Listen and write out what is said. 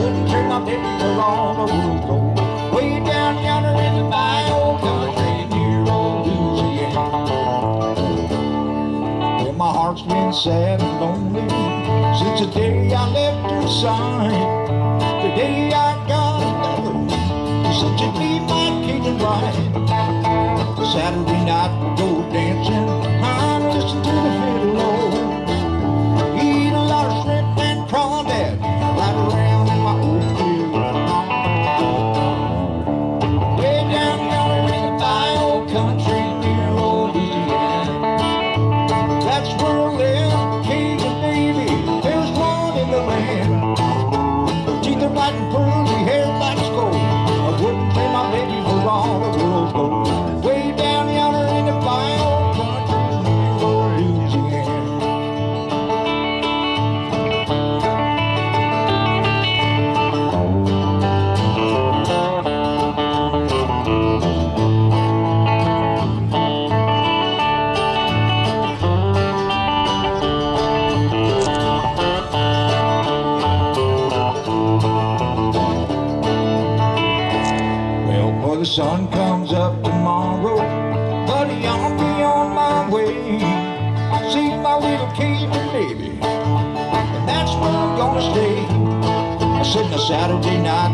wouldn't trade my baby for all the world gold. Way down yonder in the bayou country near old Louisiana. Well, my heart's been sad and lonely since the day I left her side. The day I got another, said you'd be my king and bride. Saturday night we'll go dancing, I'll listen to the fiddle roll. Eat a lot of shrimp and crawdad, ride around in my old crib. Way down yonder in the bayou country near old Louisiana. That's where I live, Cajun baby, there's one in the land. Her teeth are white and pearly, hair black as gold. I wouldn't trade my baby for all the world's gold. Way down yonder in the bayou country near old Louisiana. Well, boy, the sun comes up tomorrow, buddy, I'll be on my way. See my little Cajun baby, and that's where I'm gonna stay. I said on a Saturday night